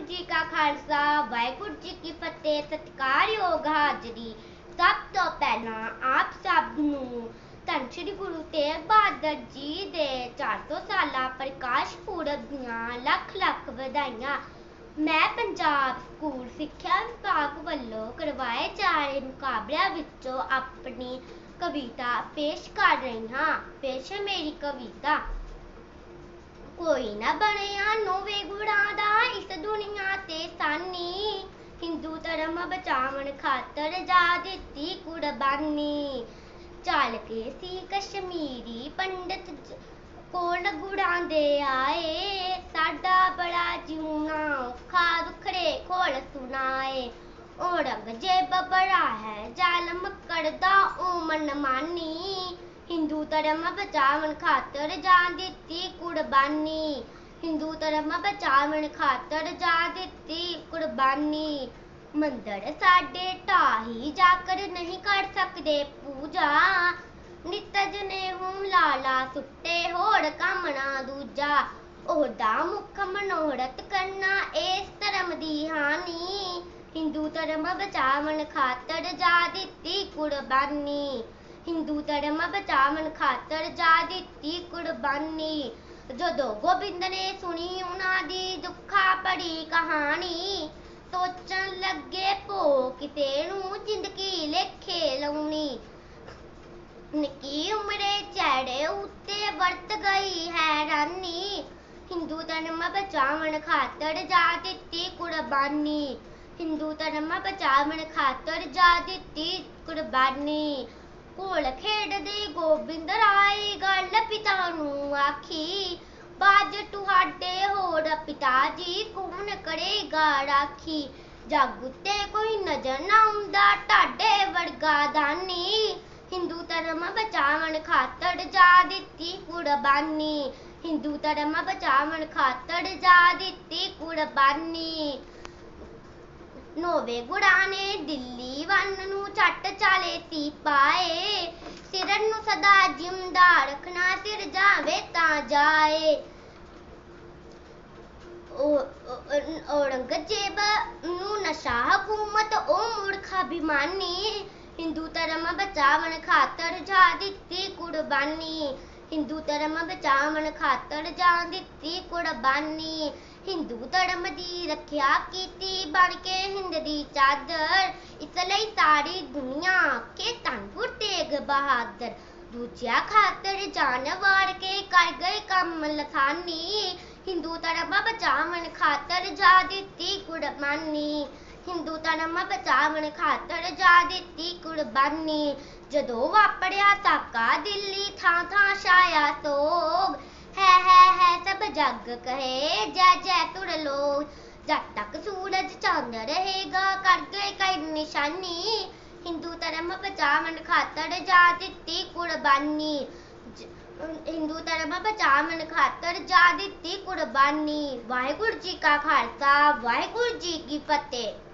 जी का खालसा वाहिगुरु जी की फतेह। सत्कारयोग हाजरी। सब तो पहला आप सब नूं धन श्री गुरु तेग बहादुर जी दे 400 साला प्रकाश पुरब दियां लख लख ਵਧਾਈਆਂ। मैं पंजाब स्कूल सिक्ख्या विभाग ਵੱਲੋਂ करवाए जा रहे मुकाबलिਆਂ ਵਿੱਚੋਂ अपनी कविता पेश कर रही हाँ। पेश है मेरी कविता। कोई ना बनया नोवे गुणां दा इस दुनिया ते सानी, हिंदू धर्म बचावन खातर जा दित्ती कुर्बानी। चल के सी कश्मीरी पंडित कोल गुणां दे आए, साडा बड़ा जीना औखा दुखड़े खोल सुनाए। औरंगजेब बड़ा है जालम करदा ओ मनमानी, हिंदू धर्म बचावन खातर जा दित्ती कुर्बानी। हिंदू धर्म बचावन खातर जा दित्ती कुर्बानी। मंदिर साडे ढाही जाकर नहीं कर सकदे पूजा, नित जनेऊ लाला सुट्टे होड़ कामना दूजा। ओहदा मुख मनोरथ करना इस धर्म दी हानि, हिंदू धर्म बचावन खातर जा दित्ती कुर्बानी। हिंदू धर्म बचावन खातर जा दित्ती कुर्बानी। जदों गोबिंद ने सुनी उन्हां दी दुखा भरी कहानी, सोचन लगे भो किसे नूं जिंदगी लेखे लाउणी। निक्की उमरे चेहरे उत्ते वरत गई हैरानी, हिंदू धर्म बचावन खातर जा दित्ती कुर्बानी। हिंदू धर्म बचावन खातर जा दित्ती कुर्बानी। कोल खेडदे गोबिंद राय गल पिता नूं आखी, बाज तुहाडे होर पिता जी कौन करेगा राखी। जग उत्ते कोई नजर ना आउंदा ढाडे वर्गा दानी, हिंदू धर्म बचावन खातर जा दित्ती कुर्बानी। हिंदू धर्म बचावन खातर जा दित्ती कुर्बानी। नोवे गुड़ां ने दिल्ली वन नूं झट चाले सी पाए, सिर नूं सदा जिंदा रखना सिर जावे तां जाए। औरंगजेब नूं नशा हुकूमत ओ मूर्ख अभिमानी, हिंदू धर्म बचावन खातर जा दित्ती कुर्बानी। हिंदू धर्म बचावन खातर जा दित्ती कुर्बानी। हिंदू धर्म दी रखिया कीती बन के हिंद दी चादर, इसलिए सारी दुनिया के धन गुरु तेग बहादुर। दूजिया खातर जान वार के कर गए कम लसानी, हिंदू धर्म बचावन खातर जा दित्ती कुर्बानी। हिंदू धर्म बचावन खातर जा दित्ती कुर्बानी। जदों वापरिया साका दिल्ली थां थां छाया सोग, है सब जग कहे जय जय तुर लोग। जब तक सूरज चांद रहेगा कर गए कई निशानी, हिंदू धर्म बचावन खातर जा दित्ती कुर्बानी। हिंदू धर्म बचावन खातर जा दित्ती कुर्बानी। वाहिगुरु जी का खालसा वाहिगुरु जी की फतेह।